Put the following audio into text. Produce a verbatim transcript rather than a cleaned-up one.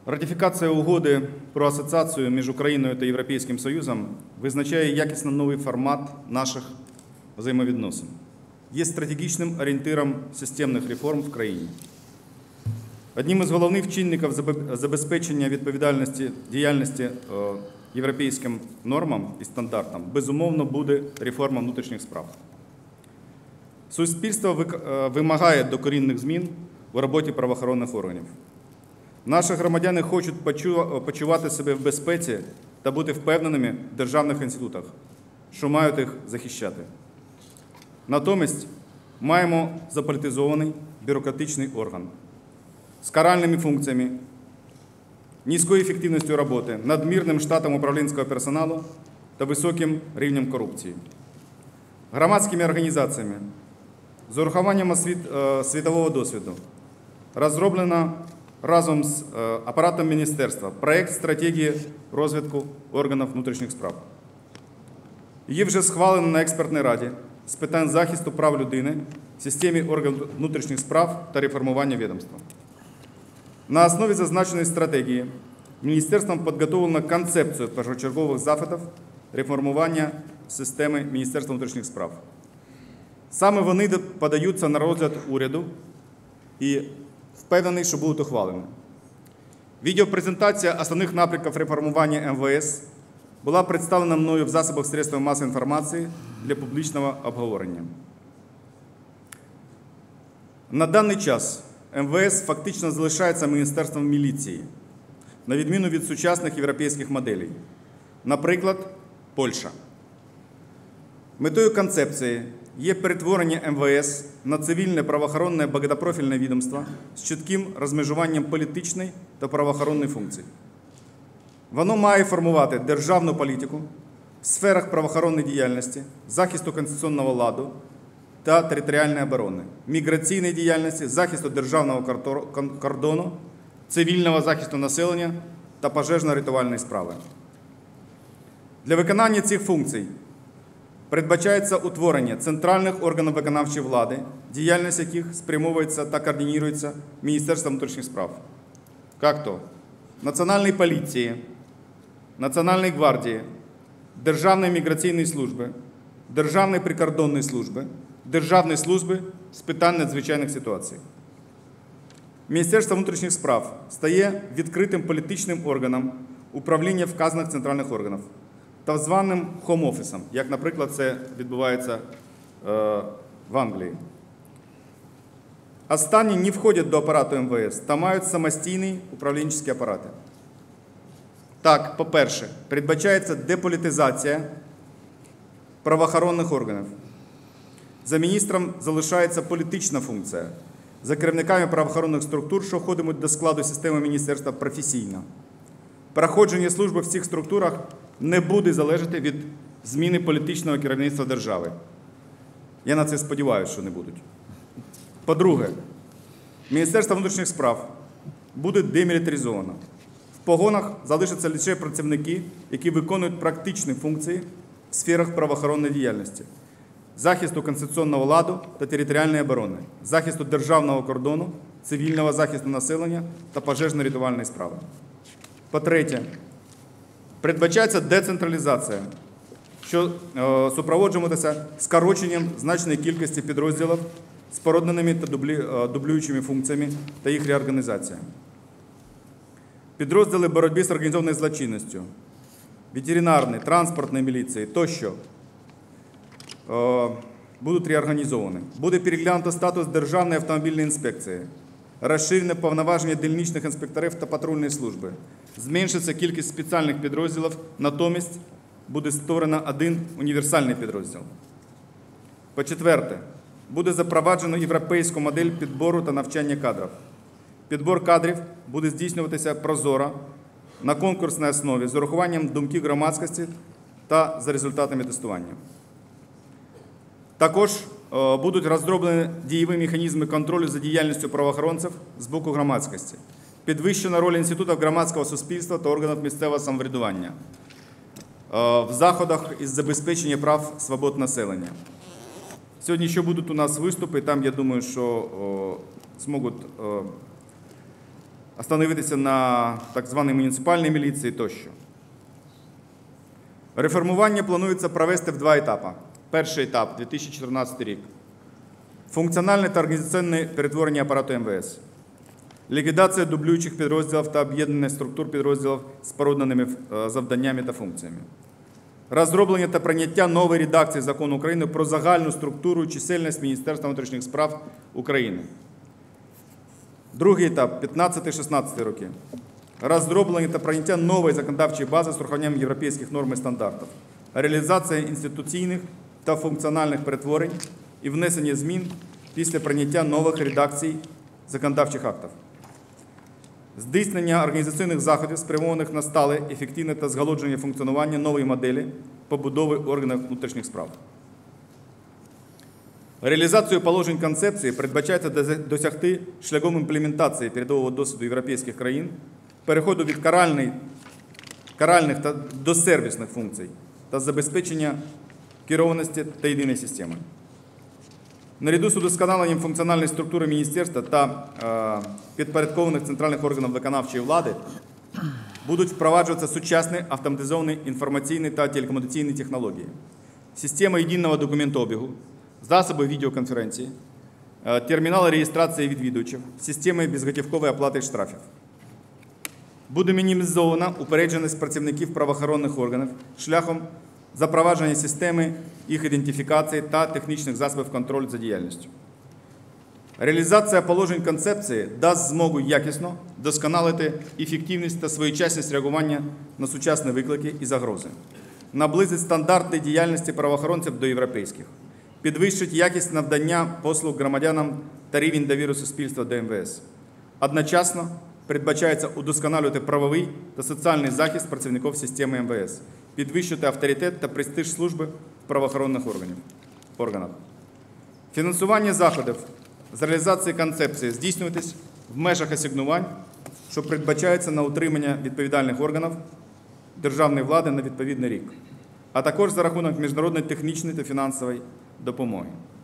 Ратифікація угоди про асоціацію між Україною та Європейським Союзом визначає якісно новий формат наших взаємовідносин. Є стратегічним орієнтиром системних реформ в країні. Одним із головних чинників забезпечення відповідальності діяльності європейським нормам і стандартам, безумовно, буде реформа внутрішніх справ. Суспільство вимагає докорінних змін у роботі правоохоронних органів. Наші громадяни хочуть почувати себе в безпеці та бути впевненими в державних інститутах, що мають їх захищати. Натомість маємо заполітизований бюрократичний орган з каральними функціями, низькою ефективністю роботи, надмірним штатом управлінського персоналу та високим рівнем корупції. Громадськими організаціями з урахуванням світового досвіду розроблено разом з апаратом міністерства проєкт стратегії розвитку органів внутрішніх справ. Її вже схвалено на експертній раді з питань захисту прав людини в системі органів внутрішніх справ та реформування відомства. На основі зазначеної стратегії міністерством підготовлено концепцію першочергових заходів реформування системи Міністерства внутрішніх справ. Саме вони подаються на розгляд уряду і впевнений, що будуть ухвалені. Відеопрезентація основних напрямків реформування ем ве ес була представлена мною в засобах средств масової інформації для публічного обговорення. На даний час ем ве ес фактично залишається Міністерством міліції, на відміну від сучасних європейських моделей. Наприклад, Польща. Метою концепції є перетворення ем ве ес на цивільне правоохоронне багатопрофільне відомство з чітким розмежуванням політичної та правоохоронної функцій. Воно має формувати державну політику в сферах правоохоронної діяльності, захисту конституційного ладу та територіальної оборони, міграційної діяльності, захисту державного кордону, цивільного захисту населення та пожежно-рятувальної справи. Для виконання цих функцій передбачається утворення центральних органів виконавчої влади, діяльність яких спрямовується та координується Міністерством внутрішніх справ, як то Національної поліції, Національної гвардії, Державної міграційної служби, Державної прикордонної служби, Державної служби з питань надзвичайних ситуацій. Міністерство внутрішніх справ стає відкритим політичним органом управління вказаних центральних органів, так званим хом-офісом, як, наприклад, це відбувається е, в Англії. Останні не входять до апарату ем ве ес та мають самостійні управлінчі апарати. Так, по-перше, передбачається деполітизація правоохоронних органів. За міністром залишається політична функція. За керівниками правоохоронних структур, що входитимуть до складу системи міністерства, професійно. Проходження служби в цих структурах не буде залежати від зміни політичного керівництва держави. Я на це сподіваюся, що не будуть. По-друге, Міністерство внутрішніх справ буде демілітаризовано. В погонах залишаться лише працівники, які виконують практичні функції в сферах правоохоронної діяльності, захисту конституційного ладу та територіальної оборони, захисту державного кордону, цивільного захисту населення та пожежно-рятувальної справи. По-третє, передбачається децентралізація, що е, супроводжуватиметься скороченням значної кількості підрозділів з породненими та дублі, е, дублюючими функціями та їх реорганізація. Підрозділи боротьби з організованою злочинністю, ветеринарної, транспортної міліції тощо е, будуть реорганізовані. Буде переглянуто статус Державної автомобільної інспекції, розширене повноваження дільничних інспекторів та патрульної служби. Зменшиться кількість спеціальних підрозділів, натомість буде створено один універсальний підрозділ. По-четверте, буде запроваджено європейську модель підбору та навчання кадрів. Підбор кадрів буде здійснюватися прозоро, на конкурсній основі, з урахуванням думки громадськості та за результатами тестування. Також будуть розроблені дієві механізми контролю за діяльністю правоохоронців з боку громадськості. Підвищена роль інститутів громадського суспільства та органів місцевого самоврядування в заходах із забезпечення прав свобод населення. Сьогодні ще будуть у нас виступи, там, я думаю, що зможуть остановитися на так званій муніципальній міліції тощо. Реформування планується провести в два етапи. Перший етап – дві тисячі чотирнадцятий рік. Функціональне та організаційне перетворення апарату ем ве ес. Ліквідація дублюючих підрозділів та об'єднання структур підрозділів з порівняними завданнями та функціями. Розроблення та прийняття нової редакції Закону України про загальну структуру і чисельність Міністерства внутрішніх справ України. Другий етап – п'ятнадцятий-шістнадцятий роки. Розроблення та прийняття нової законодавчої бази з урахуванням європейських норм і стандартів. Реалізація інституційних та функціональних перетворень і внесення змін після прийняття нових редакцій законодавчих актів. Здійснення організаційних заходів, спрямованих на стале, ефективне та зголодження функціонування нової моделі побудови органів внутрішніх справ. Реалізацію положень концепції передбачається досягти шляхом імплементації передового досвіду європейських країн, переходу від каральних, каральних та до сервісних функцій та забезпечення керованості та єдиної системи. Наряду з удосконаленням функціональної структури міністерства та е, підпорядкованих центральних органів виконавчої влади будуть впроваджуватися сучасні автоматизовані інформаційні та телекомунікаційні технології, система єдиного документообігу, засоби відеоконференції, е, термінали реєстрації відвідувачів, системи безготівкової оплати штрафів. Буде мінімізована упередженість працівників правоохоронних органів шляхом запровадження системи їх ідентифікації та технічних засобів контролю за діяльністю. Реалізація положень концепції дасть змогу якісно досконалити ефективність та своєчасність реагування на сучасні виклики і загрози, наблизить стандарти діяльності правоохоронців до європейських, підвищить якість надання послуг громадянам та рівень довіри суспільства до ем ве ес. Одночасно передбачається удосконалювати правовий та соціальний захист працівників системи ем ве ес, підвищити авторитет та престиж служби в правоохоронних органах. Фінансування заходів з реалізації концепції здійснюватись в межах асигнувань, що передбачається на утримання відповідальних органів державної влади на відповідний рік, а також за рахунок міжнародної технічної та фінансової допомоги.